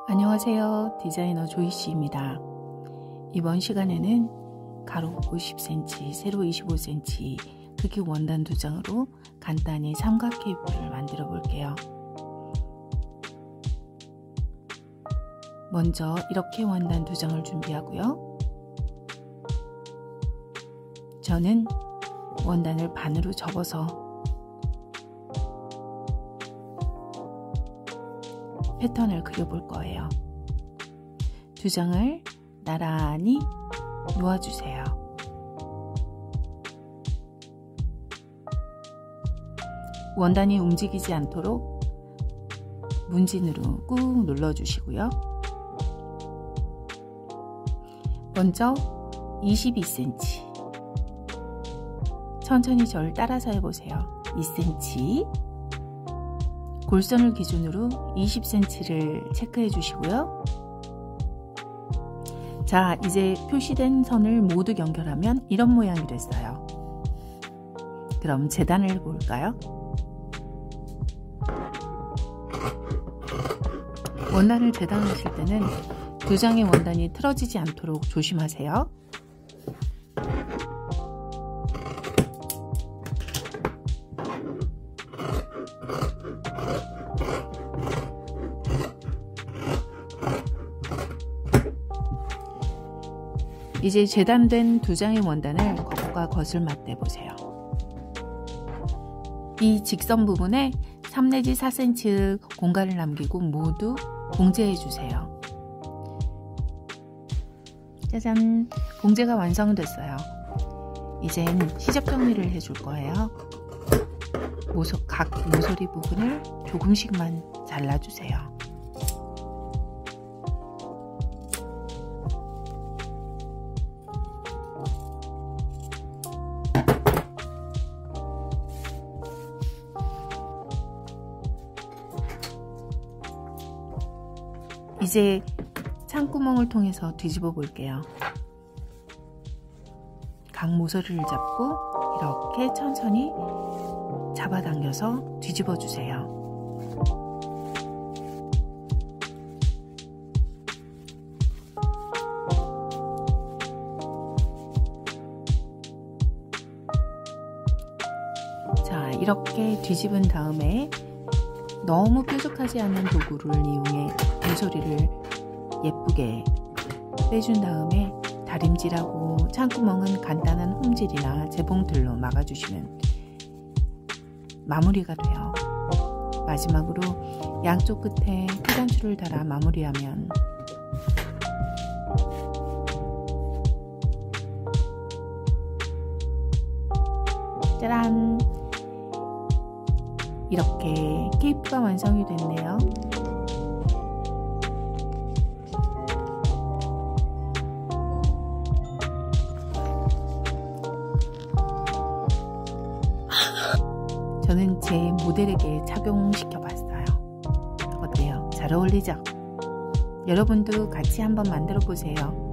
안녕하세요. 디자이너 조이씨입니다. 이번 시간에는 가로 50cm, 세로 25cm 크기 원단 2장으로 간단히 삼각 케이프를 만들어 볼게요. 먼저 이렇게 원단 2장을 준비하고요. 저는 원단을 반으로 접어서 패턴을 그려볼 거예요. 2장을 나란히 놓아주세요. 원단이 움직이지 않도록 문진으로 꾹 눌러주시고요. 먼저 22cm 천천히 저를 따라서 해보세요. 2cm 골선을 기준으로 20cm를 체크해 주시고요. 자, 이제 표시된 선을 모두 연결하면 이런 모양이 됐어요. 그럼 재단을 볼까요? 원단을 재단하실 때는 2장의 원단이 틀어지지 않도록 조심하세요. 이제 재단된 2장의 원단을 겉과 겉을 맞대 보세요. 이 직선 부분에 3 내지 4cm 공간을 남기고 모두 봉제해 주세요. 짜잔! 봉제가 완성됐어요. 이젠 시접 정리를 해줄 거예요. 각 모서리 부분을 조금씩만 잘라주세요. 이제 창구멍을 통해서 뒤집어 볼게요. 각 모서리를 잡고 이렇게 천천히 잡아당겨서 뒤집어 주세요. 자, 이렇게 뒤집은 다음에 너무 뾰족하지 않은 도구를 이용해 모서리를 예쁘게 빼준 다음에 다림질하고 창구멍은 간단한 홈질이나 재봉틀로 막아주시면 마무리가 돼요. 마지막으로 양쪽 끝에 피단줄을 달아 마무리하면 짜란! 이렇게 케이프가 완성이 됐네요. 저는 제 모델에게 착용시켜 봤어요. 어때요? 잘 어울리죠? 여러분도 같이 한번 만들어 보세요.